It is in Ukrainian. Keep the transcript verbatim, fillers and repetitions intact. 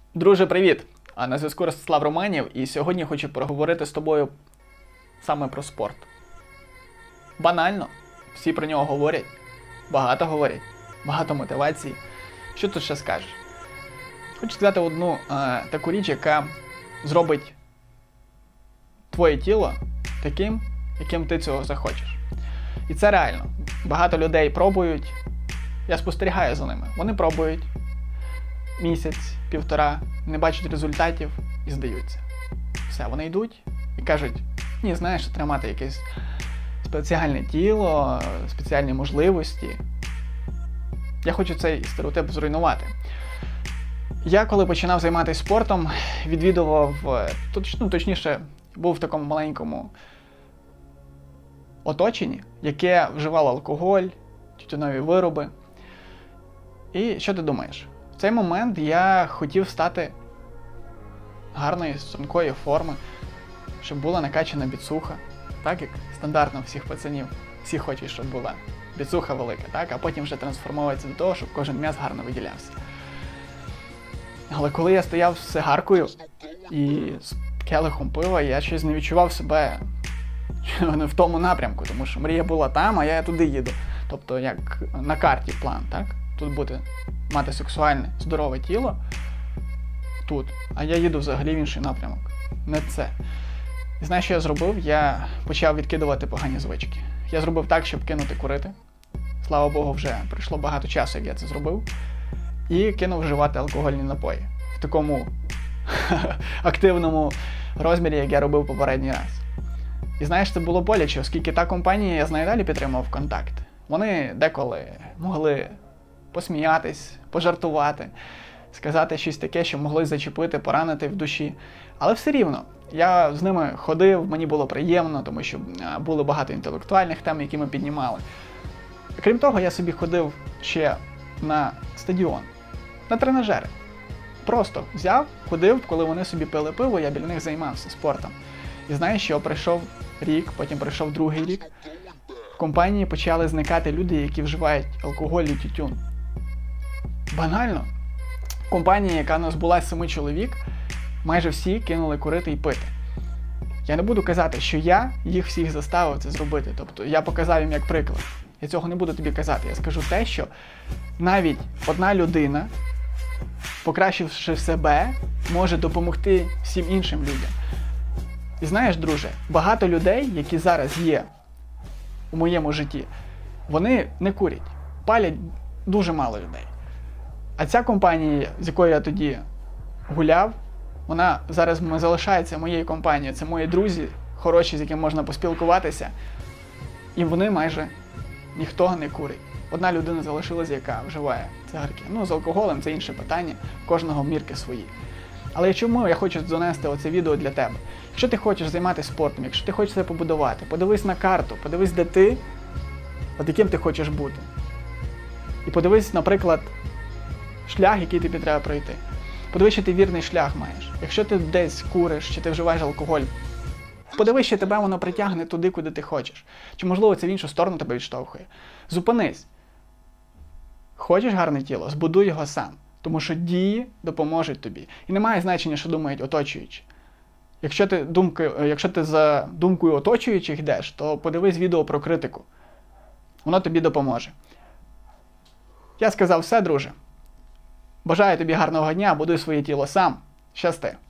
Друже, привіт! А на зв'язку Ростислав Романів, і сьогодні хочу поговорити з тобою саме про спорт. Банально, всі про нього говорять, багато говорять, багато мотивації. Що тут ще скажеш? Хочу сказати одну е, таку річ, яка зробить твоє тіло таким, яким ти цього захочеш. І це реально. Багато людей пробують, я спостерігаю за ними. Вони пробують місяць, півтора, не бачать результатів і здаються. Все, вони йдуть і кажуть, ні, знаєш, треба мати якесь спеціальне тіло, спеціальні можливості. Я хочу цей стереотип зруйнувати. Я, коли починав займатися спортом, відвідував, ну, точніше, був в такому маленькому оточенні, яке вживало алкоголь, тютюнові вироби. І що ти думаєш? В цей момент я хотів стати гарної, стрункої форми, щоб була накачана біцуха, так як стандартно всіх пацанів, всі хочуть, щоб була біцуха велика, так? А потім вже трансформується до того, щоб кожен м'яз гарно виділявся. Але коли я стояв з сигаркою і з келихом пива, я щось не відчував себе не в тому напрямку, тому що мрія була там, а я туди їду. Тобто, як на карті план, так? Тут буде мати сексуальне, здорове тіло, тут, а я їду взагалі в інший напрямок. Не це. І знаєш, що я зробив? Я почав відкидувати погані звички. Я зробив так, щоб кинути курити. Слава Богу, вже пройшло багато часу, як я це зробив. І кинув вживати алкогольні напої. В такому активному розмірі, як я робив попередній раз. І знаєш, це було боляче, оскільки та компанія, я знаю, далі підтримував контакт. Вони деколи могли посміятись, пожартувати, сказати щось таке, що могли зачепити, поранити в душі. Але все рівно, я з ними ходив, мені було приємно, тому що було багато інтелектуальних тем, які ми піднімали. Крім того, я собі ходив ще на стадіон, на тренажери. Просто взяв, ходив, коли вони собі пили пиво, я біля них займався спортом. І знаєш, що пройшов рік, потім пройшов другий рік. В компанії почали зникати люди, які вживають алкоголь і тютюн. Банально. Компанія, яка у нас була з семи чоловік, майже всі кинули курити і пити. Я не буду казати, що я їх всіх заставив це зробити. Тобто я показав їм як приклад. Я цього не буду тобі казати. Я скажу те, що навіть одна людина, покращивши себе, може допомогти всім іншим людям. І знаєш, друже, багато людей, які зараз є у моєму житті, вони не курять. Палять дуже мало людей. А ця компанія, з якою я тоді гуляв, вона зараз залишається моєю компанією. Це мої друзі, хороші, з якими можна поспілкуватися. І вони майже ніхто не курить. Одна людина залишилась, яка вживає цигарки. Ну, з алкоголем це інше питання, кожного мірки свої. Але чому я хочу донести оце відео для тебе? Якщо ти хочеш займатися спортом, якщо ти хочеш це побудувати, подивись на карту, подивись, де ти, от яким ти хочеш бути. І подивись, наприклад, шлях, який тобі треба пройти. Подивись, що ти вірний шлях маєш. Якщо ти десь куриш, чи ти вживаєш алкоголь, подивись, що тебе воно притягне туди, куди ти хочеш. Чи, можливо, це в іншу сторону тебе відштовхує. Зупинись. Хочеш гарне тіло? Збудуй його сам. Тому що дії допоможуть тобі. І немає значення, що думають оточуючі. Якщо ти, думки, якщо ти за думкою оточуючих йдеш, то подивись відео про критику. Воно тобі допоможе. Я сказав все, друже. Бажаю тобі гарного дня, будуй своє тіло сам. Щасти!